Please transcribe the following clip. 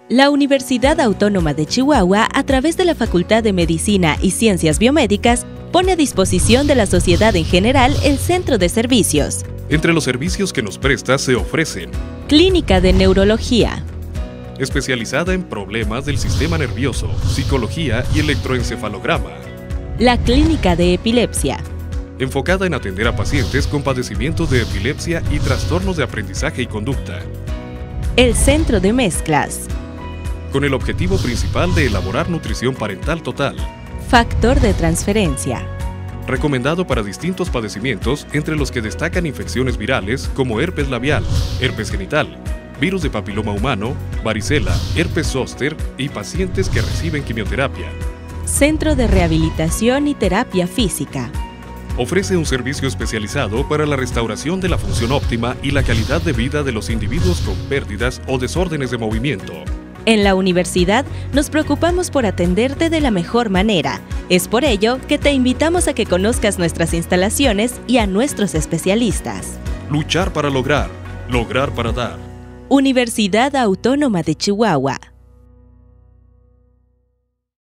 La Universidad Autónoma de Chihuahua, a través de la Facultad de Medicina y Ciencias Biomédicas, pone a disposición de la sociedad en general el Centro de Servicios. Entre los servicios que nos presta se ofrecen: Clínica de Neurología, especializada en problemas del sistema nervioso, psicología y electroencefalograma. la Clínica de Epilepsia, Enfocada en atender a pacientes con padecimientos de epilepsia y trastornos de aprendizaje y conducta, el Centro de Mezclas, con el objetivo principal de elaborar nutrición parental total, Factor de Transferencia, recomendado para distintos padecimientos, entre los que destacan infecciones virales como herpes labial, herpes genital, virus de papiloma humano, varicela, herpes zóster y pacientes que reciben quimioterapia. Centro de Rehabilitación y Terapia Física. Ofrece un servicio especializado para la restauración de la función óptima y la calidad de vida de los individuos con pérdidas o desórdenes de movimiento. En la universidad nos preocupamos por atenderte de la mejor manera. Es por ello que te invitamos a que conozcas nuestras instalaciones y a nuestros especialistas. Luchar para lograr, lograr para dar. Universidad Autónoma de Chihuahua.